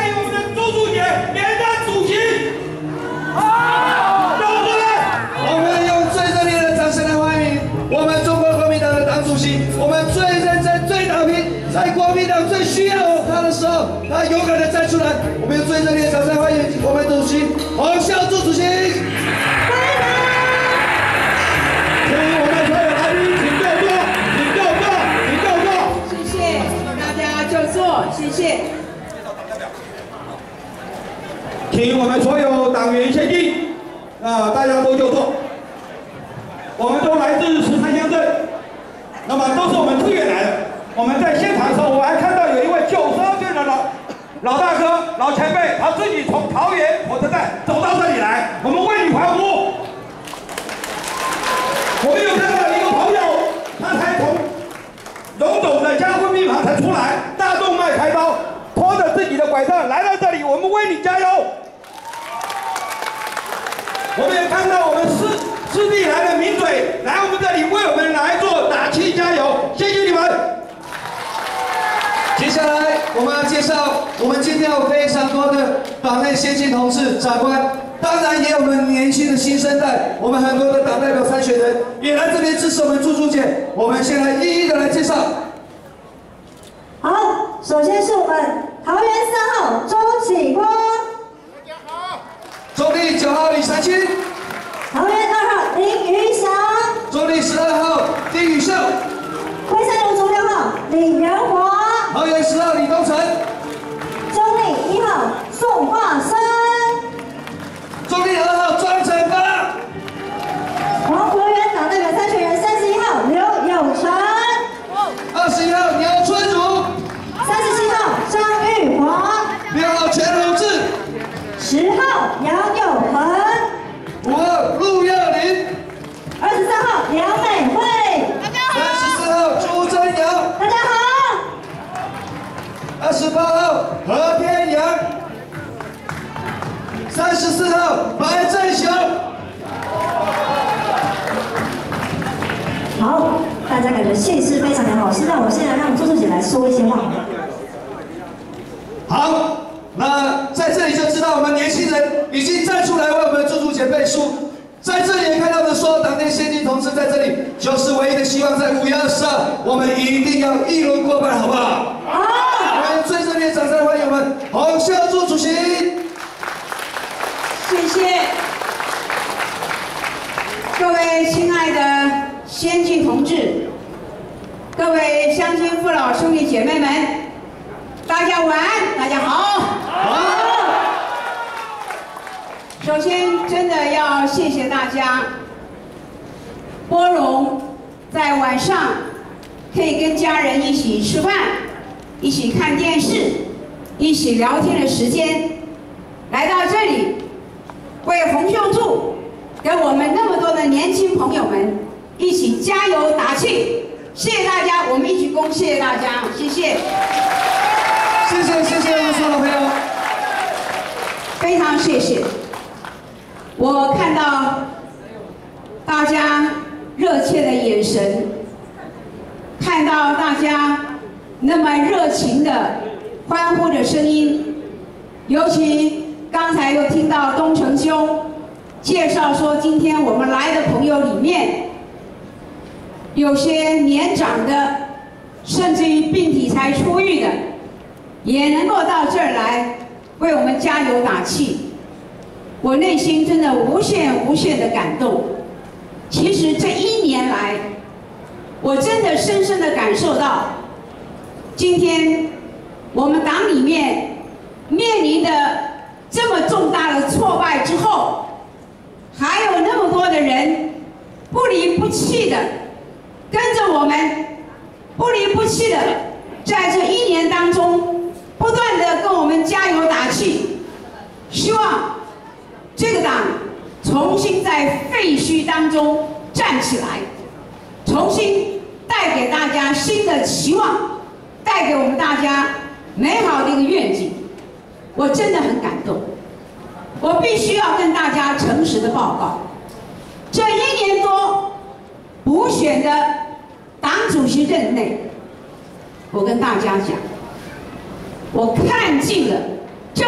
迎我们的朱淑姐连任主席。好，让我们来， 我们用最热烈的掌声来欢迎我们中国国民党的党主席，我们最认真、最打拼，在国民党最需要他的时候，他勇敢的站出来。我们用最热烈的掌声欢迎我们主席洪孝柱主席。 谢谢。 请我们所有党员先进，大家都就座。我们都来自13乡镇，那么都是我们自愿来的。我们在现场的时候，我还看到有一位92岁的老大哥、老前辈，他自己从桃园火车站走到这里来，我们为你欢呼。我们有看到一个朋友，他才从荣总的加护病房才出来，大动脉开刀，拖着自己的拐杖来到这里，我们为你加油。我们也看到我们师弟来的名嘴来我们这里为我们来做打气加油，谢谢你们。 接下来我们要介绍我们今天有非常多的党内先进同志、长官，当然也有我们年轻的新生代，我们很多的党代表参选人也来这边支持我们朱淑姐。我们先来一一的来介绍。 好，首先是我们桃园3号周启光， 大家好。 中立9号李婵青， 桃园2号林瑜翔， 中立12号丁宇秀， 龟山路中6号李仁华， 桃园10号李东成， 中立1号宋化生， 中立2号庄成发， 黄国园党代表参选人31号刘有成 21号牛春竹 ，37号张玉华 ，6号全荣志 ，10号杨友恒 ，5号陆耀林 ，23号梁美惠， ，34号朱真阳， 大家好。 28号何天阳，34号白振雄。 好，大家感觉气势非常良好，是让我现在让朱淑姐来说一些话。 好，那在这里就知道我们年轻人已经站出来为我们朱淑姐背书。在这里也看到我们所有党内先进同志在这里，就是唯一的希望，在5月22号，我们一定要一轮过半，好不好？好。我们最热烈掌声欢迎我们洪孝柱主席。 谢谢各位亲爱的先进同志，各位乡亲父老兄弟姐妹们，大家晚安，大家好。好。首先，真的要谢谢大家拨冗在晚上可以跟家人一起吃饭、一起看电视、一起聊天的时间，来到这里为洪秀柱跟我们那么多的年轻朋友们一起加油打气。谢谢大家，我们一鞠躬，谢谢大家，谢谢。 谢谢我们所有的朋友， 非常谢谢。我看到大家热切的眼神，看到大家那么热情的欢呼的声音，尤其刚才又听到东成兄介绍说，今天我们来的朋友里面，有些年长的，甚至于病体才出狱的，也能够到这儿来为我们加油打气。我内心真的无限的感动。其实这1年来，我真的深深的感受到，今天我们党里面面临的这么重大的挫败之后，还有那么多的人不离不弃的跟着我们，不离不弃的在这1年当中不断的跟我们加油打气，希望这个党重新在废墟当中站起来，重新带给大家新的期望，带给我们大家美好的一个愿景。我真的很感动，我必须要跟大家诚实的报告，这1年多补选的党主席任内，我跟大家讲，我看尽了这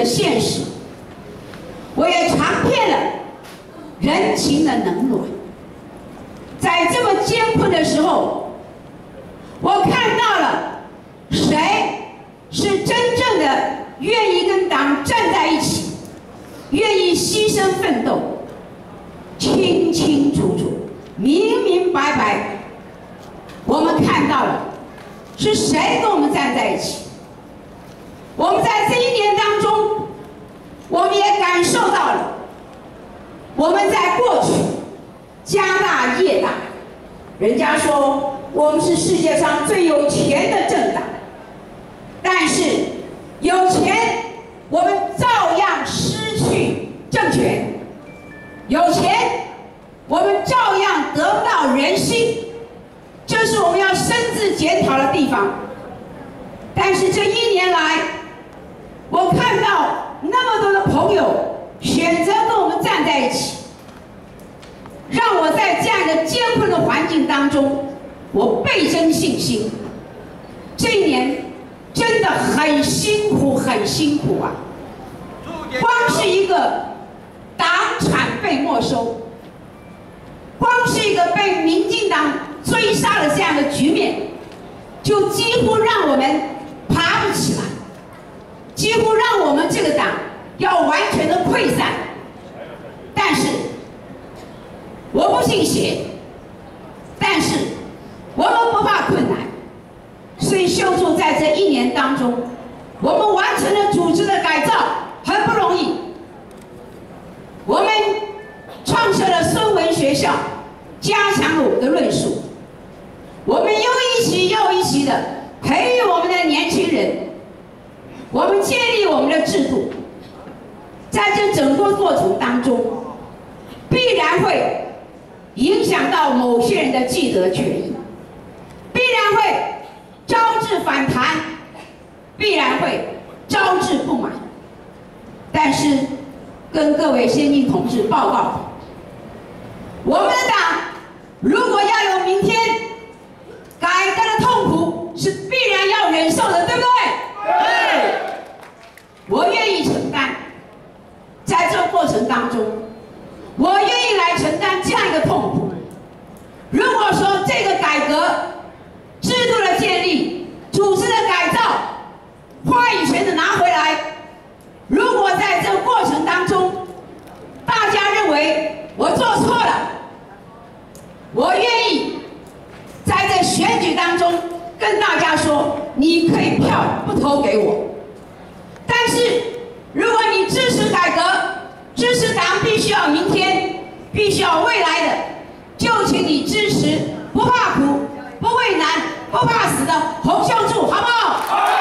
的现实，我也尝遍了人情的冷暖。在这么艰困的时候，我看到了谁是真正的愿意跟党站在一起，愿意牺牲奋斗，清清楚楚、明明白白，我们看到了是谁跟我们站在一起。我们在这一年当中，我们也感受到了，我们在过去家大业大，人家说我们是世界上最有钱的政党，但是有钱我们照样失去政权，有钱我们照样得不到人心，这是我们要深自检讨的地方。但是这一年来，我看到那么多的朋友选择跟我们站在一起，让我在这样一个艰困的环境当中，我倍增信心。这一年真的很辛苦，很辛苦啊！光是一个党产被没收，光是一个被民进党追杀的这样的局面，就几乎让我们爬不起来，几乎让我们这个党要完全的溃散。但是我不信邪，但是我们不怕困难，所以秀柱在这一年当中，我们完成了组织的改造，很不容易。我们创设了孙文学校，加强了我们的论述，我们又一期又一期的培育我们的年轻人，我们建立我们的制度。在这整个过程当中，必然会影响到某些人的既得权益，必然会招致反弹，必然会招致不满。但是跟各位先进同志报告，我们的党如果要有明天，改革的痛苦是必然要忍受的，对不对？对。我愿意承担，在这个过程当中，我愿意来承担这样一个痛苦。如果说这个改革、制度的建立、组织的改造、话语权的拿回来，如果在这个过程当中，大家认为我做错了，我愿意在这选举当中跟大家说，你可以票不投给我，但是如果你支持改革，支持党必须要明天，必须要未来的，就请你支持不怕苦、不畏难、不怕死的洪秀柱，好不好？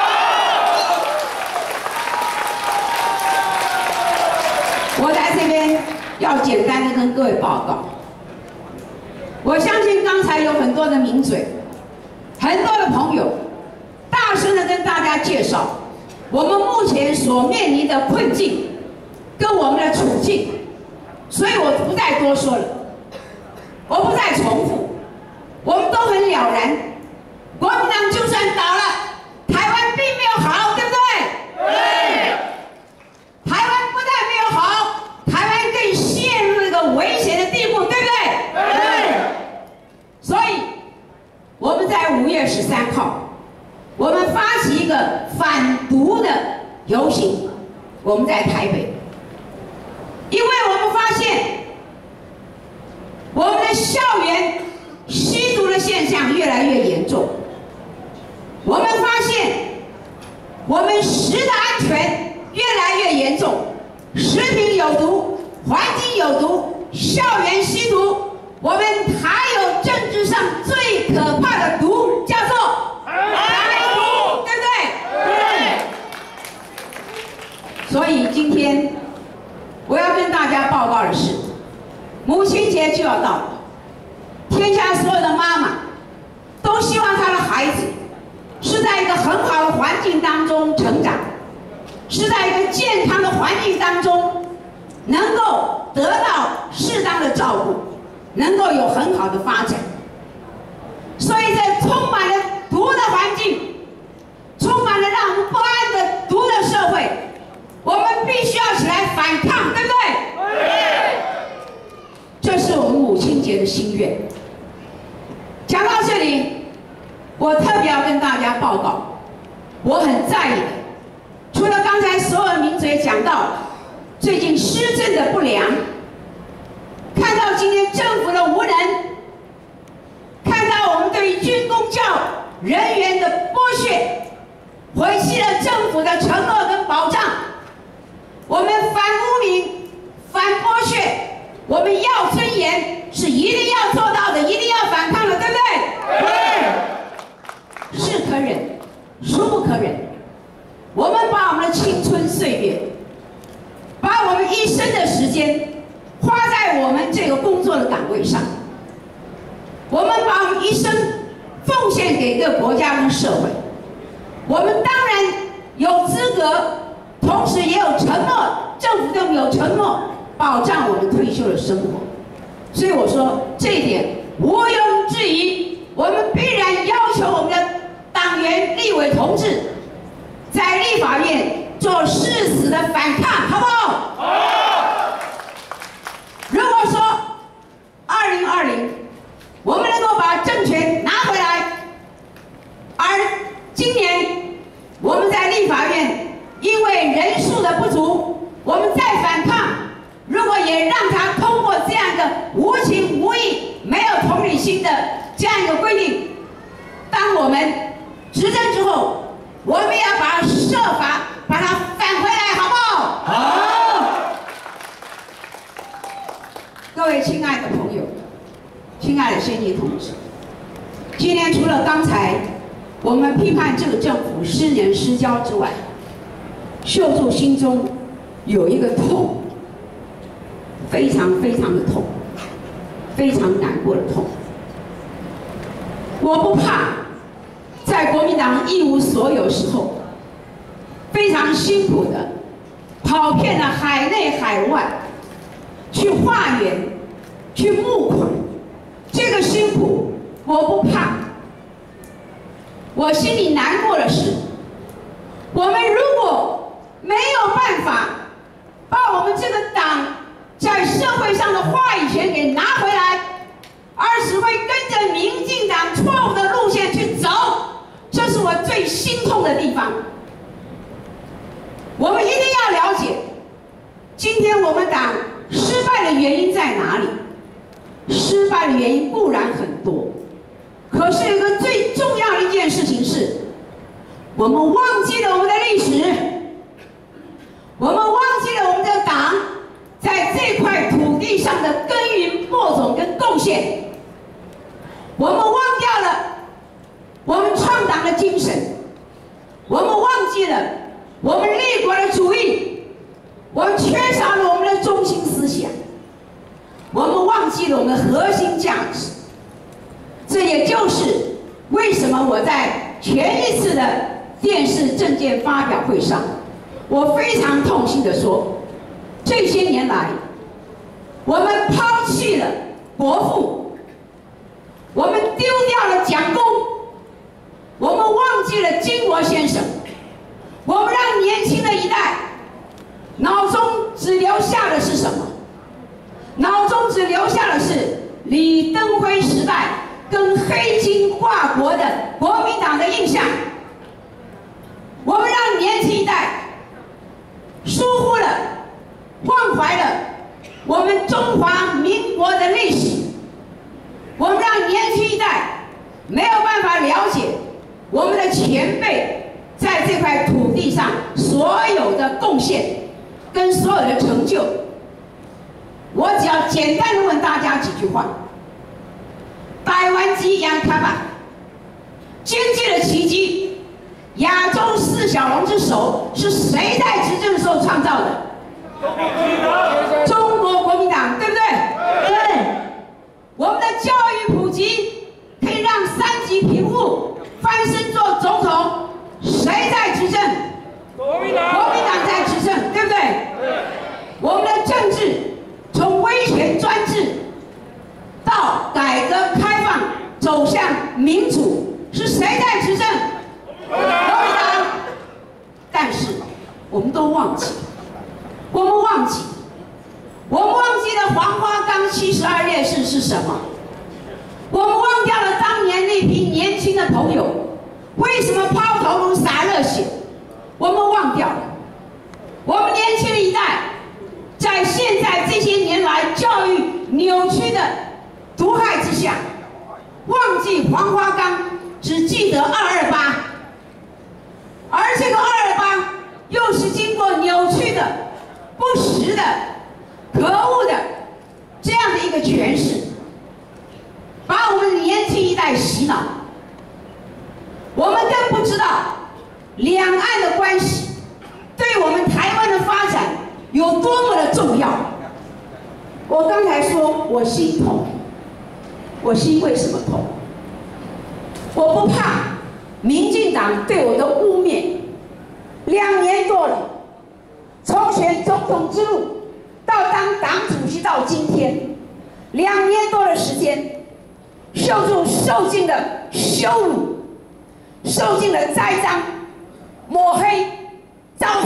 我在这边要简单的跟各位报告，我相信刚才有很多的名嘴，很多的朋友大声的跟大家介绍我们目前所面临的困境跟我们的处境，所以我不再多说了，我不再重复，我们都很了然。国民党就算倒了，台湾并没有好，对不对？对。台湾不但没有好，台湾更陷入一个危险的地步，对不对？对。所以我们在5月13号，我们发起一个反毒的游行，我们在台北，因为我们发现我们的校园吸毒的现象越来越严重，我们发现我们食的安全越来越严重，食品有毒，环境有毒，校园吸毒，我们还有政治上最可怕的毒，叫做台独，对不对？对。所以今天我要跟大家报告的是，母亲节就要到了，天下所有的妈妈都希望她的孩子是在一个很好的环境当中成长，是在一个健康的环境当中能够得到适当的照顾，能够有很好的发展。所以在充满了毒的环境，充满了让我们不安的毒的社会，我们的心愿。讲到这里，我特别要跟大家报告，我很在意的，除了刚才所有的名嘴讲到最近施政的不良，看到今天政府的无能，看到我们对于军公教人员的剥削，毁弃了政府的承诺跟保障。我们反污名、反剥削，我们要尊严，是一定要做到的，一定要反抗的，对不对？对。是可忍，孰不可忍？我们把我们的青春岁月，把我们一生的时间花在我们这个工作的岗位上，我们把我们一生奉献给这个国家跟社会。我们当然有资格，同时也有承诺，政府对我们有承诺，保障我们退休的生活。所以我说这一点毋庸置疑，我们必然要求我们的党员、立委同志在立法院做誓死的反抗，好不好？好。如果说2020我们能够把政权拿回来，而今年我们在立法院因为人数的不足，我们再反抗，如果也让他通过这样一个无情无义、没有同理心的这样一个规定，当我们执政之后，我们要设法把它返回来，好不好？好。各位亲爱的朋友，亲爱的先进同志，今天除了刚才我们批判这个政府失人失交之外，秀柱心中有一个痛，非常非常的痛，非常难过的痛。我不怕在国民党一无所有时候，非常辛苦的跑遍了海内海外，去化缘，去募款，这个辛苦我不怕。我心里难过的是，我们如果没有办法把我们这个党在社会上的话语权给拿回来，而只会跟着民进党错误的路线去走，这是我最心痛的地方。我们一定要了解，今天我们党失败的原因在哪里？失败的原因固然很多，可是有一个最重要的一件事情是，我们忘记了我们的历史，我们忘记了我们的党在这块土地上的耕耘播种跟贡献，我们忘掉了我们创党的精神，我们忘记了我们立国的主义，我们缺少了我们的中心思想，我们忘记了我们的核心价值。这也就是为什么我在前一次的电视政见发表会上，我非常痛心地说，这些年来，我们抛弃了国父，我们丢掉了蒋公，我们忘记了经国先生，我们让年轻的一代脑中只留下的是什么？脑中只留下的是李登辉时代跟黑金挂国的国民党的印象。我们让年轻一代疏忽了、忘怀了我们中华民国的历史，我们让年轻一代没有办法了解我们的前辈在这块土地上所有的贡献跟所有的成就。我只要简单的问大家几句话：台湾之洋卡吧，经济的奇迹，亚洲四小龙之首是谁在执政的时候创造的？中国国民党，对不对？对。我们的教育普及可以让3级贫户翻身做总统，谁在执政？国民党。国民党在执政，对不对？对。我们的政治从威权专制到改革开放走向民主，是谁在执政？国民党。但是我们都忘记，我们忘记了黄花岗72烈士是什么？ 年那批年轻的朋友为什么抛头颅洒热血？我们忘掉了，我们年轻的一代，在现在这些年来教育扭曲的毒害之下，忘记黄花岗，只记得228，而这个228又是经过扭曲的、不实的、可恶的这样的一个诠释，把我们年轻一代洗脑。我们更不知道两岸的关系对我们台湾的发展有多么的重要。我刚才说我心痛，我是因为什么痛？我不怕民进党对我的污蔑，2年多了，从选总统之路到当党主席到今天，2年多的时间，受尽了羞辱，受尽了栽赃、抹黑、糟蹋。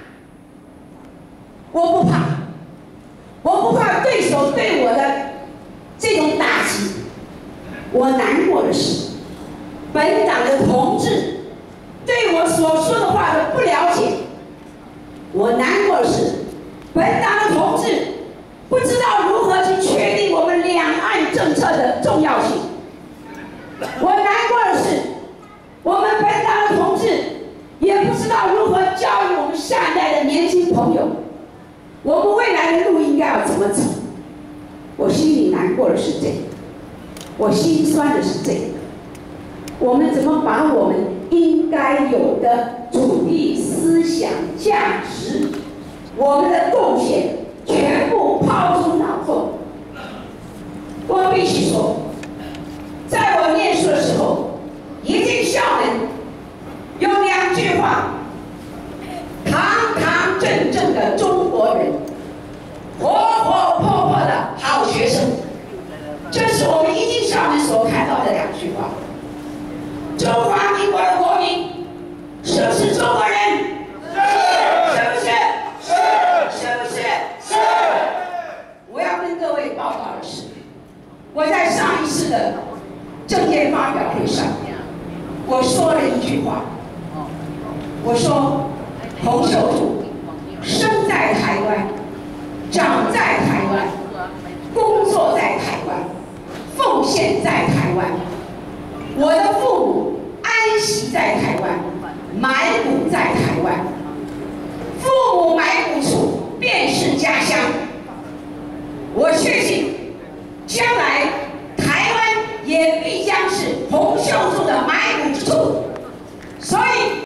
我不怕，我不怕对手对我的这种打击。我难过的是，本党的同志对我所说的话的不了解。我难过的是，本党的同志不知道如何去确定我们两岸政策的重要性。我难过的是，我们本党的同志也不知道如何教育我们下一代的年轻朋友，我们未来的路应该要怎么走。我心里难过的是这个，我心酸的是这个。我们怎么把我们应该有的主义思想价值，我们的贡献全部抛诸脑后？我必须说，在我念书的时候，一进校门有2句话：堂堂正正的中国人，活活泼泼的好学生。这是我们一进校门所看到的2句话。中华民国的国民是不是中国人？是不是？是不是？是。我要跟各位报告的是，我在上一次的政见发表会上，我说了一句话，我说洪秀柱生在台湾，长在台湾，工作在台湾，奉献在台湾。我的父母安息在台湾，埋骨在台湾。父母埋骨处便是家乡。我确信，将来